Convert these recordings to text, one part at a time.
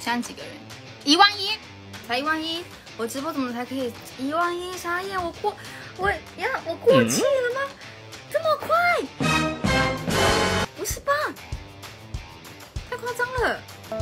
现在几个人？11000，才11000，我直播怎么才可以11000？傻眼！我过气了吗？这么快？不是吧？太夸张了！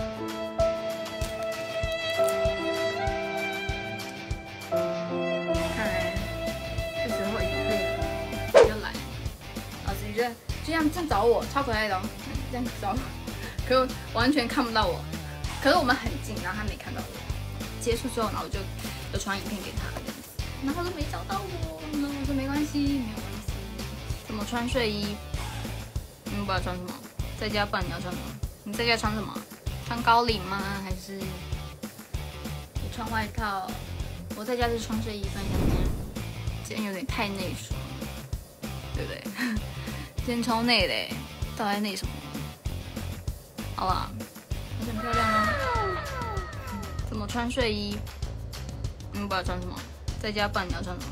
看来是时候隐退了，要来。老子觉得就这样找我，超可爱的哦，这样找我，可完全看不到我。可是我们很近，然后他没看到我。结束之后，然后我就有传影片给他这样子，然后都没找到我。然后我说没关系，没有关系。怎么穿睡衣？你不知道穿什么？在家不然你要穿什么？你在家穿什么？穿高领吗？还是你穿外套？我在家是穿睡衣，不然想怎样？今天有点太内爽了，对不对？今天超内的，到底在内什么？好啦，还是很漂亮啊。怎么穿睡衣？你不知道穿什么？在家不然你要穿什么？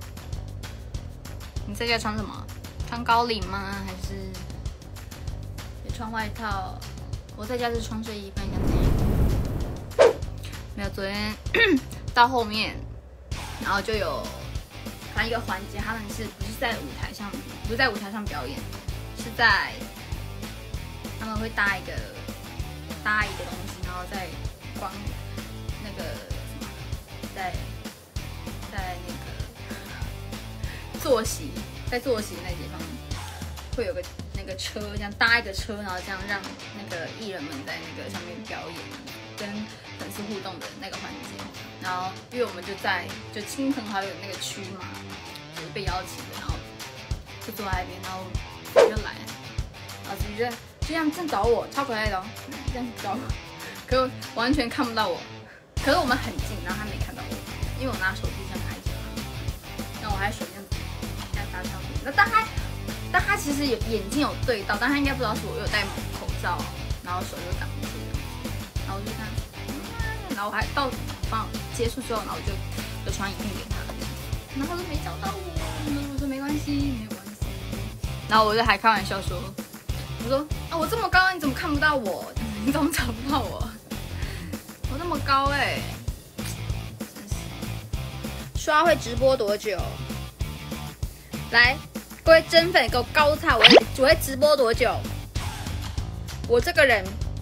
你在家穿什么？穿高领吗？还是也穿外套？我在家是穿睡衣，不然想怎样？没有，昨天到后面，然后就有反正一个环节，他们不是在舞台上，不是在舞台上表演，是在他们会搭一个东西，然后再光那个什么，在那个坐席那地方会有个那个车，这样搭一个车，然后这样让那个艺人们在那个上面表演，跟粉丝互动的那个环节。然后因为我们就亲朋好友那个区嘛，就是被邀请的，然后就坐在那边，然后我就来了，老子觉得就这样找我，超可爱的哦，这样找我，可完全看不到我。可是我们很近，然后他没看到我，因为我拿手机这样拍着嘛，然后我还手这样搭上去。那但他其实眼睛有对到，但他应该不知道是我有戴口罩，然后手就挡住，然后我就看，然后我还到结束之后，然后我就有传影片给他，然后他都没找到我，我说没关系，没有关系，然后我就还开玩笑说，我说啊我这么高，你怎么看不到我？你怎么找不到我？我那么高哎，真是。刷会直播多久？来，各位真粉给我高叉，我会直播多久？我这个人，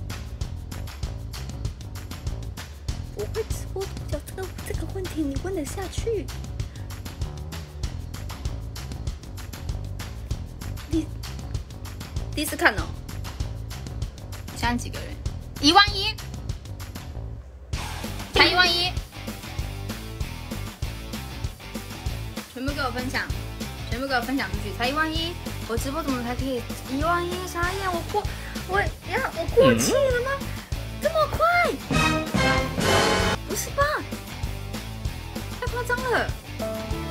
我会直播多久？这个问题你问得下去？第一次看哦。现在几个人？11000，才11000，全部给我分享，全部给我分享出去，才11000，我直播怎么才可以11000？傻眼！我过气了吗？这么快？不是吧？太夸张了！